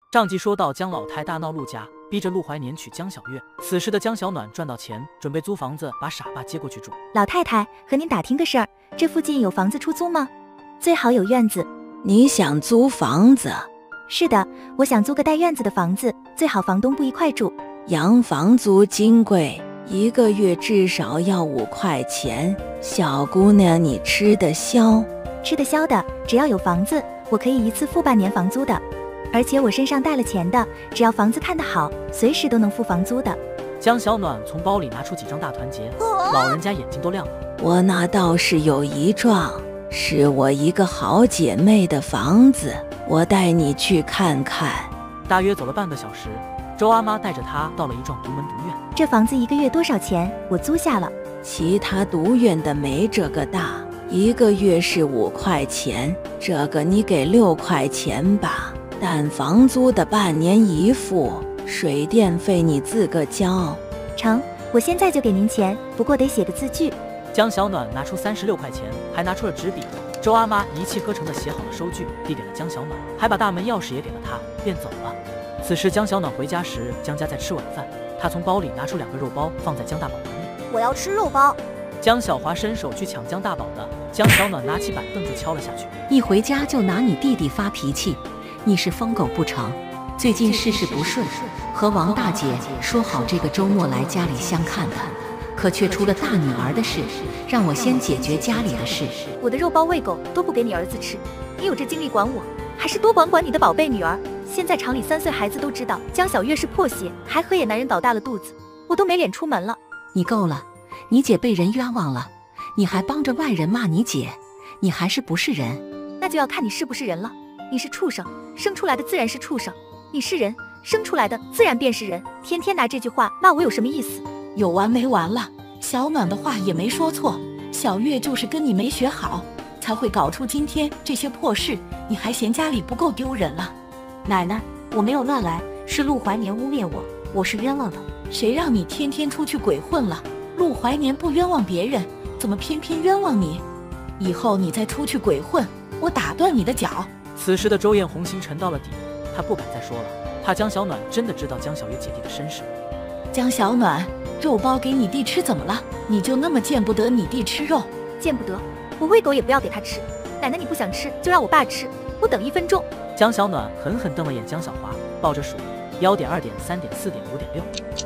上集说到江老太大闹陆家，逼着陆怀年娶江小月。此时的江小暖赚到钱，准备租房子把傻爸接过去住。 老太太，和您打听个事儿，这附近有房子出租吗？最好有院子。 你想租房子？ 是的，我想租个带院子的房子，最好房东不一块住。 洋房租金贵，1个月至少要5块钱。小姑娘，你吃得消？ 吃得消的，只要有房子，我可以一次付半年房租的。而且我身上带了钱的，只要房子看得好，随时都能付房租的。 江小暖从包里拿出几张大团结，老人家眼睛都亮了。 我那倒是有一幢，是我一个好姐妹的房子，我带你去看看。 大约走了半个小时，周阿妈带着她到了一幢独门独院。 这房子1个月多少钱？我租下了。 其他独院的没这个大，1个月是5块钱，这个你给6块钱吧。但房租的半年一付，水电费你自个交。 成，我现在就给您钱，不过得写个字据。 江小暖拿出36块钱，还拿出了纸笔。周阿妈一气呵成地写好了收据，递给了江小暖，还把大门钥匙也给了她，便走了。此时江小暖回家时，江家在吃晚饭，她从包里拿出2个肉包放在江大宝碗里。 我要吃肉包。 江小华伸手去抢江大宝的，江小暖拿起板凳就敲了下去。 一回家就拿你弟弟发脾气，你是疯狗不成？最近事不顺，和王大姐说好这个周末来家里相看的，可却出了大女儿的事，让我先解决家里的事。 我的肉包喂狗都不给你儿子吃，你有这精力管我，还是多管管你的宝贝女儿。现在厂里3岁孩子都知道江小月是破鞋，还和野男人倒大了肚子，我都没脸出门了。 你够了，你姐被人冤枉了，你还帮着外人骂你姐，你还是不是人？ 那就要看你是不是人了。你是畜生，生出来的自然是畜生；你是人，生出来的自然便是人。天天拿这句话骂我有什么意思？ 有完没完了？小暖的话也没说错，小月就是跟你没学好，才会搞出今天这些破事，你还嫌家里不够丢人了？ 奶奶，我没有乱来，是陆怀年污蔑我，我是冤枉的。 谁让你天天出去鬼混了？陆怀年不冤枉别人，怎么偏偏冤枉你？以后你再出去鬼混，我打断你的脚。 此时的周艳红心沉到了底，她不敢再说了，怕江小暖真的知道江小月姐弟的身世。 江小暖，肉包给你弟吃怎么了？你就那么见不得你弟吃肉？ 见不得，我喂狗也不要给他吃。奶奶你不想吃就让我爸吃，我等1分钟。 江小暖狠狠瞪了眼江小华，抱着数1点、2点、3点、4点、5点、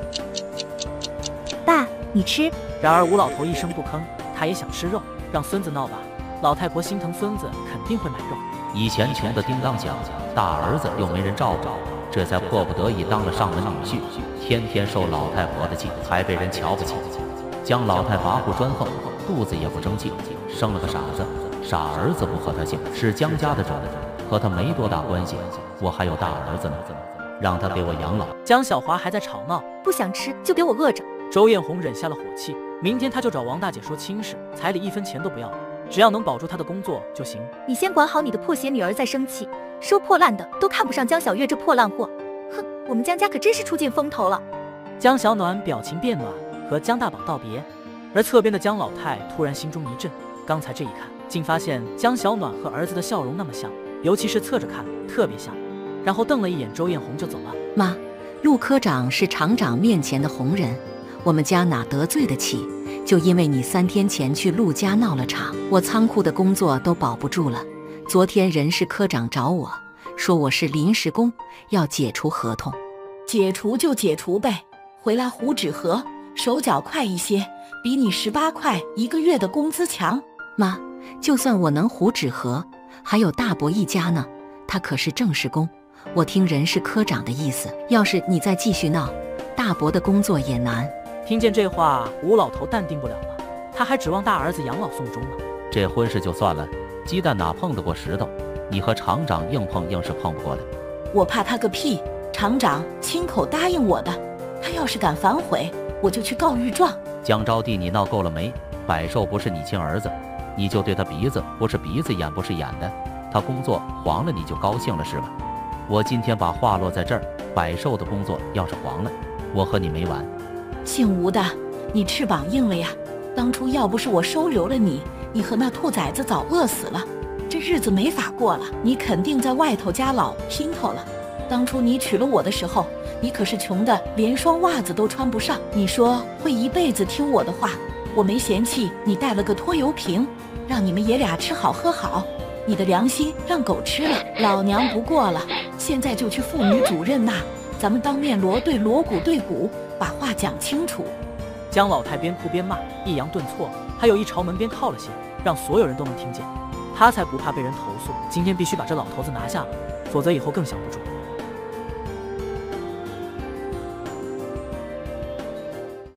6。爸，你吃。 然而吴老头一声不吭，他也想吃肉，让孙子闹吧。老太婆心疼孙子，肯定会买肉。 以前穷得叮当响，大儿子又没人照顾，这才迫不得已当了上门女婿，天天受老太婆的气，还被人瞧不起。江老太跋扈专横，肚子也不争气，生了个傻子，傻儿子不和他姓，是江家的种，和他没多大关系。我还有大儿子呢，让他给我养老。 江小华还在吵闹， 不想吃就给我饿着。 周艳红忍下了火气，明天他就找王大姐说亲事，彩礼1分钱都不要了，只要能保住他的工作就行。 你先管好你的破鞋女儿再生气，收破烂的都看不上江小月这破烂货。哼，我们江家可真是出尽风头了。 江小暖表情变暖，和江大宝道别，而侧边的江老太突然心中一震，刚才这一看，竟发现江小暖和儿子的笑容那么像，尤其是侧着看特别像，然后瞪了一眼周艳红就走了。 妈，陆科长是厂长面前的红人，我们家哪得罪得起？就因为你3天前去陆家闹了场，我仓库的工作都保不住了。昨天人事科长找我说我是临时工，要解除合同。 解除就解除呗，回来糊纸盒，手脚快一些，比你18块1个月的工资强。 妈，就算我能糊纸盒，还有大伯一家呢，他可是正式工。我听人事科长的意思，要是你再继续闹，大伯的工作也难。 听见这话，吴老头淡定不了了，他还指望大儿子养老送终呢。 这婚事就算了，鸡蛋哪碰得过石头？你和厂长硬碰硬是碰不过的。 我怕他个屁！厂长亲口答应我的，他要是敢反悔，我就去告御状。 江招娣，你闹够了没？百寿不是你亲儿子，你就对他鼻子不是鼻子，眼不是眼的。他工作黄了，你就高兴了是吧？我今天把话落在这儿，百寿的工作要是黄了，我和你没完。 姓吴的，你翅膀硬了呀！当初要不是我收留了你，你和那兔崽子早饿死了，这日子没法过了。你肯定在外头家老姘头了， 当初你娶了我的时候，你可是穷的连双袜子都穿不上。你说会一辈子听我的话，我没嫌弃你带了个拖油瓶，让你们爷俩吃好喝好。你的良心让狗吃了，老娘不过了，现在就去妇女主任那，咱们当面锣对锣鼓对鼓，把话讲清楚。 江老太边哭边骂，抑扬顿挫，还有意朝门边靠了些，让所有人都能听见。他才不怕被人投诉，今天必须把这老头子拿下了，否则以后更想不住。